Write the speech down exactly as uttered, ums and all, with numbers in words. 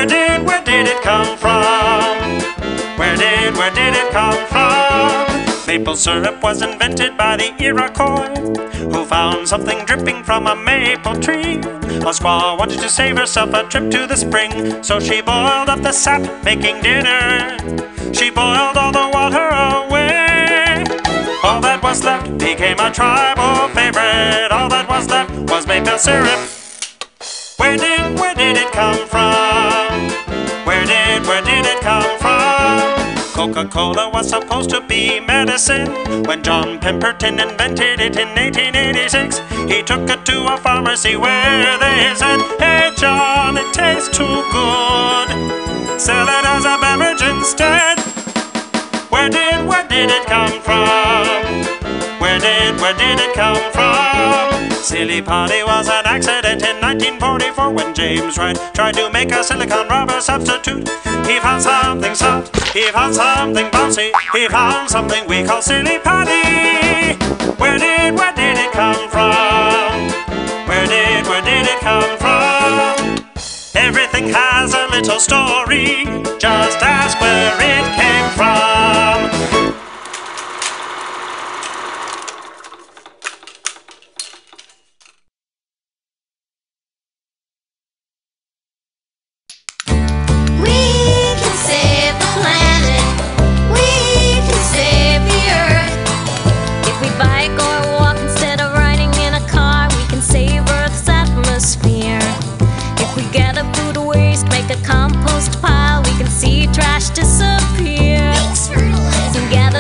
Where did, where did it come from? Where did, where did it come from? Maple syrup was invented by the Iroquois, who found something dripping from a maple tree. A squaw wanted to save herself a trip to the spring, so she boiled up the sap, making dinner. She boiled all the water away. All that was left became a tribal favorite. All that was left was maple syrup. Where did, where did it come from? Where did, where did it come from? Coca-Cola was supposed to be medicine when John Pemberton invented it in eighteen eighty-six. He took it to a pharmacy where they said, "Hey John, it tastes too good. Sell it as a beverage instead." Where did, where did it come from? Where did, where did it come from? Silly Putty was an accident in nineteen forty-four when James Wright tried to make a silicon rubber substitute. He found something soft, he found something bouncy, he found something we call Silly Putty. Where did, where did it come from? Where did, where did it come from? Everything has a little story, just ask where it came from. Compost pile, we can see trash disappear. Thanks for listening.